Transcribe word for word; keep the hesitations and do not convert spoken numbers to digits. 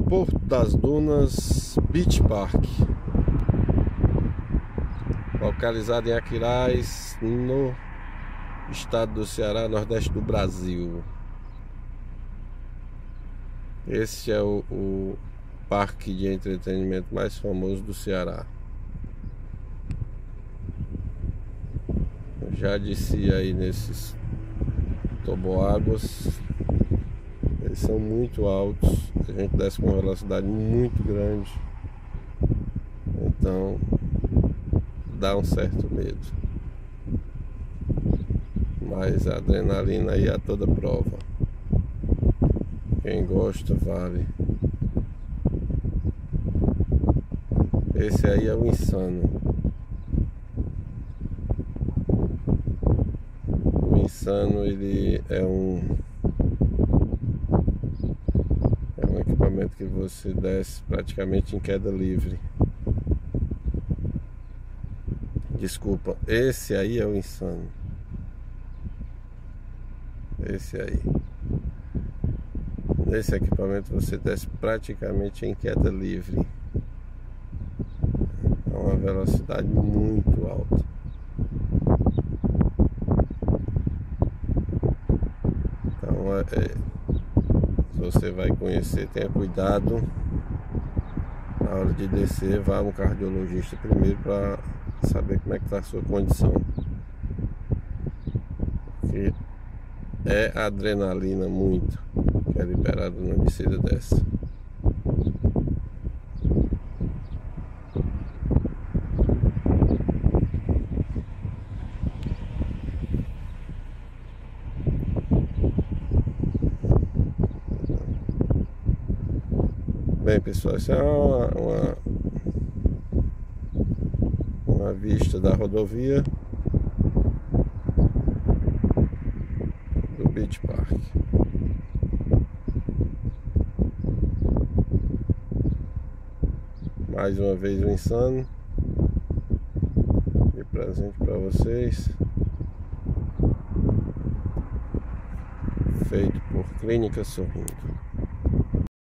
Porto das Dunas Beach Park, localizado em Aquiraz, no estado do Ceará, nordeste do Brasil. Esse é o, o parque de entretenimento mais famoso do Ceará. Eu já desci aí nesses toboáguas. Eles são muito altos, a gente desce com uma velocidade muito grande, então dá um certo medo, mas a adrenalina aí é a toda prova. Quem gosta vale. Esse aí é o Insano. O Insano, ele é um que você desce praticamente em queda livre. Desculpa, esse aí é o Insano. Esse aí. Nesse equipamento você desce praticamente em queda livre. É uma velocidade muito alta. Então é, é você vai conhecer, tenha cuidado na hora de descer, vá no cardiologista primeiro para saber como é que está a sua condição, porque é adrenalina muito que é liberada numa descida dessa. Bem, pessoal, essa é uma, uma, uma vista da rodovia do Beach Park. Mais uma vez o Insano de presente para vocês, feito por Clínica Sorrindo.